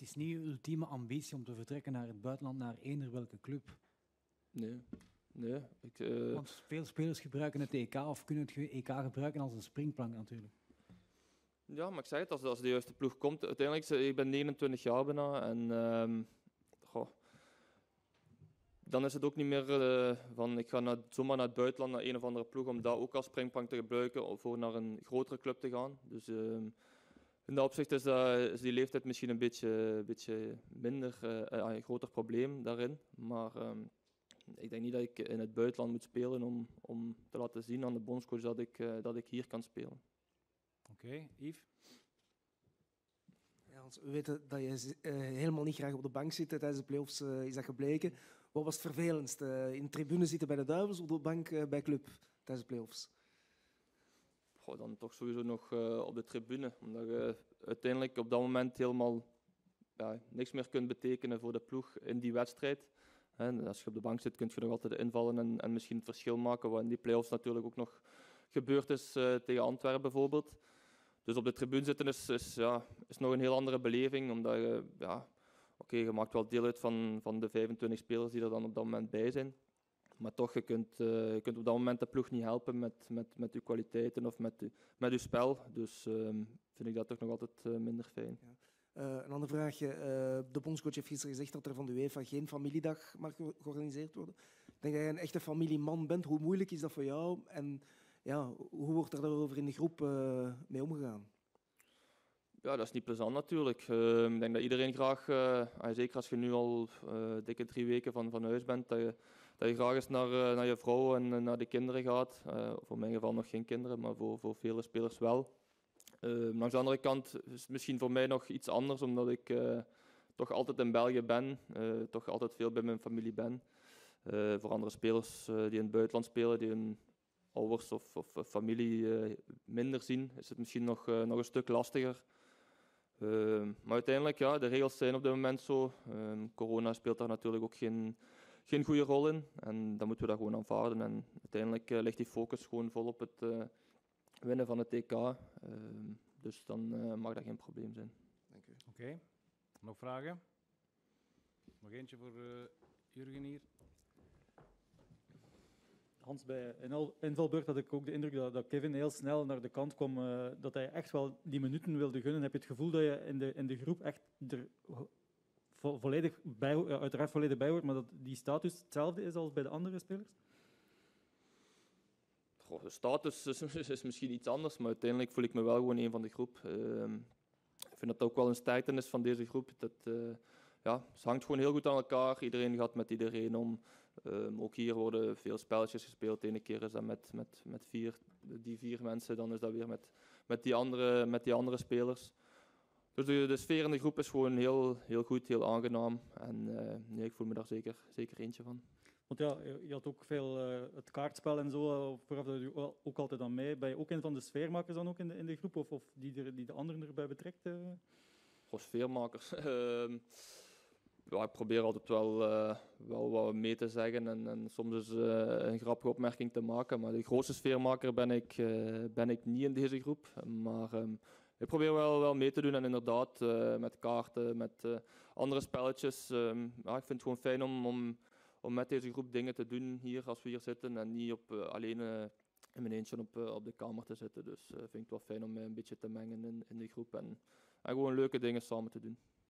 is niet je ultieme ambitie om te vertrekken naar het buitenland, naar eender welke club. Nee. Want veel spelers gebruiken het EK of kunnen het EK gebruiken als een springplank natuurlijk. Ja, maar ik zeg het, als de juiste ploeg komt. Uiteindelijk, ik ben 29 jaar bijna en dan is het ook niet meer van ik ga zomaar naar het buitenland, naar een of andere ploeg, om dat ook als springplank te gebruiken of voor naar een grotere club te gaan. Dus in dat opzicht is die leeftijd misschien een beetje minder, een groter probleem daarin. Maar ik denk niet dat ik in het buitenland moet spelen om te laten zien aan de bondscoach dat ik hier kan spelen. Oké, Yves? Ja, we weten dat je helemaal niet graag op de bank zit. Tijdens de play-offs is dat gebleken. Wat was het vervelendst? In de tribune zitten bij de Duivels of op de bank bij club tijdens de play-offs? Dan toch sowieso nog op de tribune. Omdat je uiteindelijk op dat moment helemaal niks meer kunt betekenen voor de ploeg in die wedstrijd. En als je op de bank zit, kun je nog altijd invallen en misschien het verschil maken. Wat in die play-offs natuurlijk ook nog gebeurd is tegen Antwerpen bijvoorbeeld. Dus op de tribune zitten is nog een heel andere beleving. Omdat je maakt wel deel uit van de 25 spelers die er dan op dat moment bij zijn. Maar toch, je kunt op dat moment de ploeg niet helpen met je kwaliteiten of met je spel. Dus vind ik dat toch nog altijd minder fijn. Ja. Een andere vraagje. De bondscoach heeft gisteren gezegd dat er van de UEFA geen familiedag mag georganiseerd worden. Ik denk dat jij een echte familieman bent. Hoe moeilijk is dat voor jou? En ja, hoe wordt er daarover in de groep mee omgegaan? Ja, dat is niet plezant natuurlijk. Ik denk dat iedereen graag, zeker als je nu al dikke 3 weken van huis bent, dat je graag eens naar je vrouw en naar de kinderen gaat. Voor mijn geval nog geen kinderen, maar voor vele spelers wel. Langs de andere kant is het misschien voor mij nog iets anders, omdat ik toch altijd in België ben, toch altijd veel bij mijn familie ben. Voor andere spelers die in het buitenland spelen, die hun ouders of familie minder zien, is het misschien nog een stuk lastiger. Maar uiteindelijk, ja, de regels zijn op dit moment zo. Corona speelt daar natuurlijk ook geen goede rol in. En dan moeten we dat gewoon aanvaarden. En uiteindelijk ligt die focus gewoon vol op het winnen van het EK. Dus dan mag dat geen probleem zijn. Dank u. Oké. Nog vragen? Nog eentje voor Jurgen hier. Hans, bij een invalbeurt had ik ook de indruk dat Kevin heel snel naar de kant kwam, dat hij echt wel die minuten wilde gunnen. Heb je het gevoel dat je in de groep echt er volledig bij, uiteraard volledig bij hoort, maar dat die status hetzelfde is als bij de andere spelers? De status is misschien iets anders, maar uiteindelijk voel ik me wel gewoon een van de groep. Ik vind dat ook wel een sterkte is van deze groep. Het hangt gewoon heel goed aan elkaar. Iedereen gaat met iedereen om. Ook hier worden veel spelletjes gespeeld. De ene keer is dat met die vier mensen, dan is dat weer met die andere spelers. Dus de sfeer in de groep is gewoon heel, heel goed, heel aangenaam. En ik voel me daar zeker eentje van. Want ja, je had ook veel het kaartspel en zo, vooraf dat je ook altijd aan mij. Ben je ook een van de sfeermakers dan ook in de groep, of die de anderen erbij betrekt? Sfeermakers. Ik probeer altijd wel wat mee te zeggen en soms is een grappige opmerking te maken. Maar de grootste sfeermaker ben ik niet in deze groep. Maar ik probeer wel mee te doen en inderdaad met kaarten, met andere spelletjes. Ik vind het gewoon fijn om met deze groep dingen te doen hier als we hier zitten en niet alleen in mijn eentje op de kamer te zitten. Dus vind ik het wel fijn om mij een beetje te mengen in de groep en gewoon leuke dingen samen te doen.